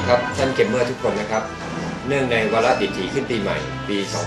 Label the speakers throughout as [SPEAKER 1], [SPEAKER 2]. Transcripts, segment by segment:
[SPEAKER 1] ครับท่านเกมเมอร์ทุกคนนะครับเนื่องในวาระดิถีขึ้นปีใหม่ปี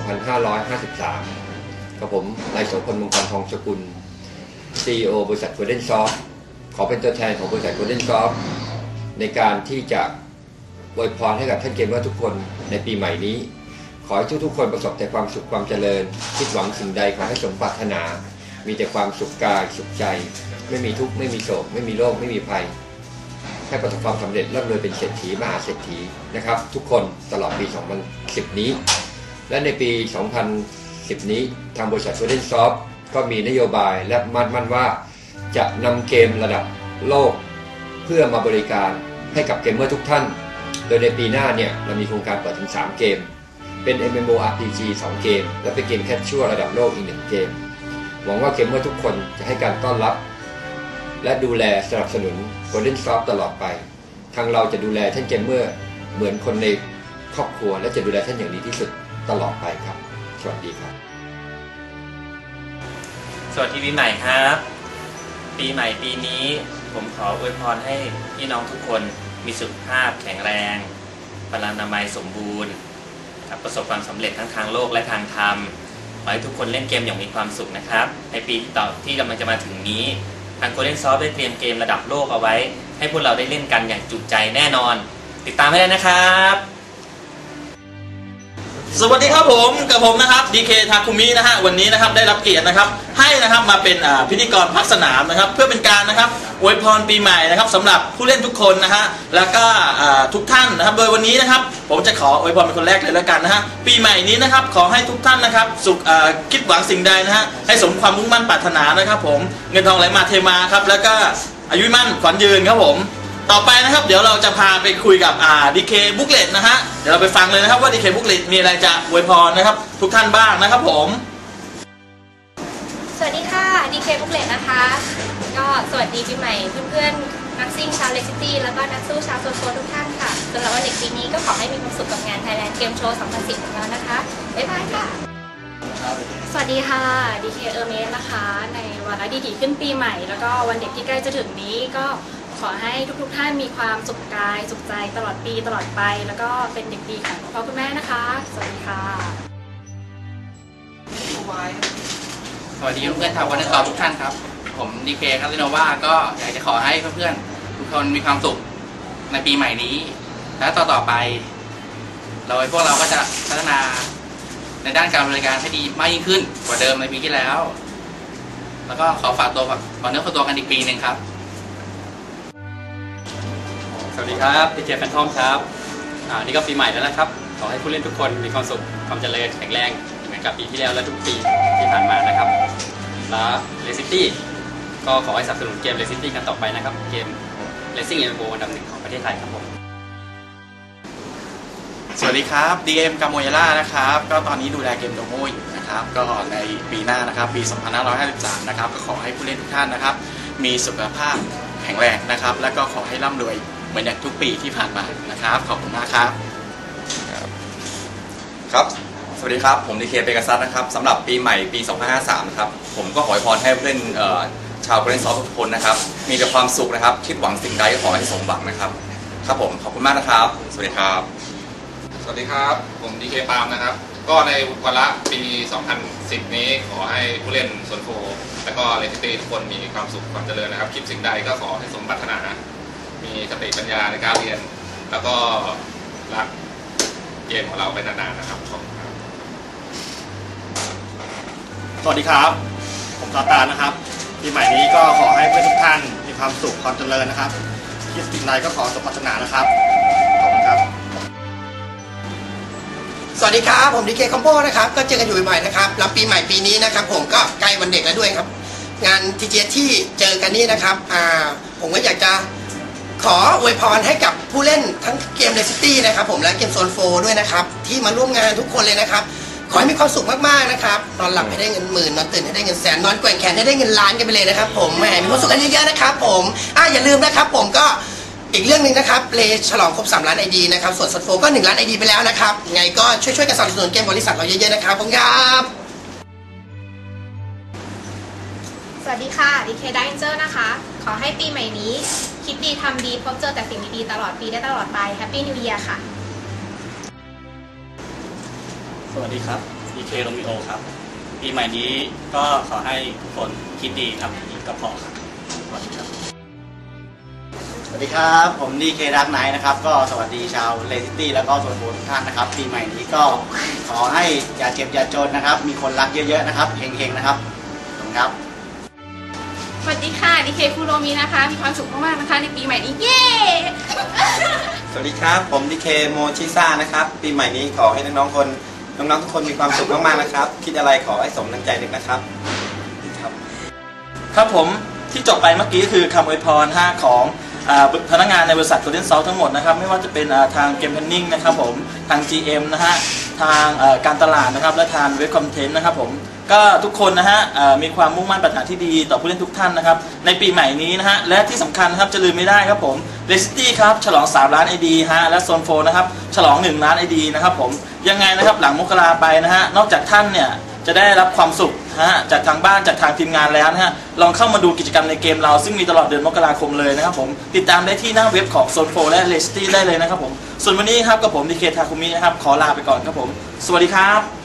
[SPEAKER 1] 2553 กับผมนายโสพล มงคลทองสกุล CEO บริษัท Golden Soft ขอเป็นตัวแทนของบริษัท Golden Soft ในการที่จะอวยพรให้กับท่านเกมเมอร์ทุกคนในปีใหม่นี้ขอให้ทุกๆคนประสบแต่ความสุขความเจริญคิดหวังสิ่งใดขอให้สมปรารถนามีแต่ความสุขกายสุขใจไม่มีทุกข์ไม่มีโศกไม่มีโรคไม่มีภัยให้ประสบความสำเร็จร่ำรวยเป็นเศรษฐีมหาเศรษฐีนะครับทุกคนตลอดปี 2010 นี้และในปี 2010 นี้ทางบริษัท Golden Soft ก็มีนโยบายและมั่นว่าจะนำเกมระดับโลกเพื่อมาบริการให้กับเกมเมอร์ทุกท่านโดยในปีหน้าเนี่ยเรามีโครงการเปิดถึง3เกมเป็น MMORPG 2 เกมและเป็นเกมแคชชัวร์ระดับโลกอีก1เกมหวังว่าเกมเมอร์ทุกคนจะให้การต้อนรับและดูแลสนับสนุน Golden Soft ตลอดไปทางเราจะดูแลท่านเกมเมอร์เหมือนคนในครอบครัวและจะดูแลท่านอย่างดีที่สุดตลอดไปครับสวัสดีครับ
[SPEAKER 2] สวัสดีปีใหม่ครับปีใหม่ปีนี้ผมขออวยพรให้พี่น้องทุกคนมีสุขภาพแข็งแรงพลานามัยสมบูรณ์ประสบความสำเร็จทั้งทางโลกและทางธรรมขอให้ทุกคนเล่นเกมอย่างมีความสุขนะครับในปีที่กำลังจะมาถึงนี้ทาง Golden Soft ได้เตรียมเกมระดับโลกเอาไว้ให้พวกเราได้เล่นกันอย่างจุใจแน่นอนติดตามให้ได้นะครับ
[SPEAKER 3] สวัสดีครับผมกับผมนะครับ DK ทาคุมินะฮะวันนี้นะครับได้รับเกียรตินะครับให้นะครับมาเป็นพิธีกรภาคสนามนะครับเพื่อเป็นการนะครับอวยพรปีใหม่นะครับสำหรับผู้เล่นทุกคนนะฮะแล้วก็ทุกท่านนะครับโดยวันนี้นะครับผมจะขออวยพรเป็นคนแรกเลยแล้วกันนะฮะปีใหม่นี้นะครับขอให้ทุกท่านนะครับสุขคิดหวังสิ่งใดนะฮะให้สมความมุ่งมั่นปรารถนานะครับผมเงินทองไหลมาเทมาครับแล้วก็อายุมั่นขวัญยืนครับผมต่อไปนะครับเดี๋ยวเราจะพาไปคุยกับDK Booklet นะฮะเดี๋ยวเราไปฟังเลยนะครับว่า DK Booklet มีอะไรจะอวยพรนะครับทุกท่านบ้างนะครับผม
[SPEAKER 4] สวัสดีค่ะ DK Booklet นะคะก็สวัสดีปีใหม่เพื่อนๆนักซิ่งชาวเลซิตี้แล้วก็นักสู้ชาวโซนทุกท่านค่ะสำหรับวันเด็กปีนี้ก็ขอให้มีความสุขกับงาน Thailand Game Show 2010ของเรานะคะบ๊ายบายค่ะ
[SPEAKER 5] สวัสดีค่ะ DK Hermes นะคะในวาระดีๆขึ้นปีใหม่แล้วก็วันเด็กที่ใกล้จะถึงนี้ก็ขอให้ทุกท่านมีความสุขกายสุขใจตลอดปีตลอดไปแล้วก็เป็นเด็กดีของพ่อคุณแม่นะคะสวัสดีค่ะ
[SPEAKER 6] สวัสดีเพื่อนๆชาวGolden Softทุกท่านครับผมดีเคคาสิโนวาก็อยากจะขอให้เพื่อนๆทุกคนมีความสุขในปีใหม่นี้และต่อไปพวกเราก็จะพัฒนาในด้านการบริการให้ดีมากยิ่งขึ้นกว่าเดิมในปีที่แล้วแล้วก็ขอฝากตัวฝากเนื้อฝากตัวกันอีกปีหนึ่งครับ
[SPEAKER 7] สวัสดีครับดีเจแฟนทอมครับนี่ก็ปีใหม่แล้วนะครับขอให้ผู้เล่นทุกคนมีความสุขความเจริญแข็งแรงเหมือนกับปีที่แล้วและทุกปีที่ผ่านมานะครับและเลซิตี้ก็ขอให้สนับสนุนเกมเลซิตี้กันต่อไปนะครับเกมเลสซิ่งเอลโบอันดับ 1ของประเทศไทยครับผม
[SPEAKER 8] สวัสดีครับ DM กาโมยาร่านะครับก็ตอนนี้ดูแลเกมโดโมอยู่นะครับก็ในปีหน้านะครับปี 2553 นะครับก็ขอให้ผู้เล่นทุกท่านนะครับมีสุขภาพแข็งแรงนะครับแล้วก็ขอให้ร่ำรวยเหมือนอย่างทุกปีที่ผ่านมานะครับขอบคุณมากครับ
[SPEAKER 9] ครับสวัสดีครับผมดีเคเปกัสซัสนะครับสำหรับปีใหม่ปี 2553 นะครับผมก็ขออวยพรให้ผู้เล่นชาวGolden Softทุกคนนะครับมีแต่ความสุขนะครับคิดหวังสิ่งใดก็ขอให้สมหวังนะครับครับผมขอบคุณมากนะครับสวัสดีครับ
[SPEAKER 10] สวัสดีครับผมดีเคปาล์มนะครับก็ในวาระปี 2010 นี้ขอให้ผู้เล่นโซนโฟและก็เลซิตี้ทุกคนมีความสุขความเจริญนะครับคิดสิ่งใดก็ขอให้สมปรารถนามีสติปัญญาในการเรียนแล้วก็รักเกมของเราไปนานๆนะครับขอบคุณครับ
[SPEAKER 11] สวัสดีครับผมซาตานนะครับปีใหม่นี้ก็ขอให้เพื่อนทุกท่านมีความสุขความเจริญนะครับคิดสิ่งใดก็ขอสมปรารถนานะครับขอบคุณครับ
[SPEAKER 12] สวัสดีครับผมดีเคคอมโบนะครับก็เจอกันอยู่ใหม่นะครับแล้วปีใหม่ปีนี้นะครับผมก็ใกล้วันเด็กแล้วด้วยครับงานทีเจที่เจอกันนี่นะครับผมก็อยากจะขออวยพรให้กับผู้เล่นทั้งเกมเลซิตี้นะครับผมและเกมโซนโฟด้วยนะครับที่มาร่วมงานทุกคนเลยนะครับขอให้มีความสุขมากๆนะครับนอนหลับให้ได้เงินหมื่นนอนตื่นให้ได้เงินแสนนอนแกว่งแขนให้ได้เงินล้านกันไปเลยนะครับผมแหมมีความสุขกันเยอะๆนะครับผมอย่าลืมนะครับผมก็อีกเรื่องหนึ่งนะครับเลฉลองครบ3 ล้าน ID นะครับส่วนสโฟก็1 ล้าน ID ไปแล้วนะครับไงก็ช่วยๆกันสนับสนุนเกมบริษัทเราเยอะๆนะครับผมครับ
[SPEAKER 4] สวัสดีค่ะ DK Danger นะคะ ขอให้ปีใหม่นี้ คิดดีทำดีพบเจอแต่สิ่งดีๆตลอดปีได้ตลอดไป Happy New Year ค่ะ
[SPEAKER 13] สวัสดีครับ DK Romeo ครับ ปีใหม่นี้ก็ขอให้ทุกคนคิดดีทำดีก็พอครับสวัสดีครับ
[SPEAKER 11] สวัสดีครับ ผม DK Dark Knight นะครับ ก็สวัสดีชาวเลซิตี้แล้วก็ส่วนบุญทุกท่านนะครับ ปีใหม่นี้ก็ขอให้อย่าเจ็บอย่าจนนะครับ มีคนรักเยอะๆนะครับเฮงๆนะครับขอบคุณครับ
[SPEAKER 5] สวัสดีค่ะ DK คุโรมินะคะ มีความสุขมากๆนะคะในปีใหม่นี้ เย้
[SPEAKER 14] สวัสดีครับ ผมดีเคโมชิซ่านะครับ ปีใหม่นี้ขอให้น้องๆทุกคนมีความสุขมากๆนะครับ คิดอะไรขอให้สมดังใจนึกนะครับ
[SPEAKER 3] ครับผมที่จบไปเมื่อกี้คือคำอวยพรของพนักงานในบริษัท Golden Salt ทั้งหมดนะครับไม่ว่าจะเป็นทางเกมเพนนิ่งนะครับผมทาง GM นะฮะทางการตลาดนะครับและทางเว็บคอนเทนต์นะครับผมก็ทุกคนนะฮะมีความมุ่งมั่นปรารถนาที่ดีต่อผู้เล่นทุกท่านนะครับในปีใหม่นี้นะฮะและที่สำคัญนะครับจะลืมไม่ได้ครับผมเลสตี้ครับฉลอง3ล้าน ID ฮะและโซนโฟนะครับฉลอง1ล้าน ID นะครับผมยังไงนะครับหลังมกราไปนะฮะนอกจากท่านเนี่ยจะได้รับความสุขนะฮะจากทางบ้านจากทางทีมงานแล้วนะฮะลองเข้ามาดูกิจกรรมในเกมเราซึ่งมีตลอดเดือนมกราคมเลยนะครับผมติดตามได้ที่หน้าเว็บของโซนโฟและเลสตี้ได้เลยนะครับผมส่วนวันนี้ครับกับผมดีเคทาคุมินะครับขอลาไปก่อนครับผมสวัสดีครับ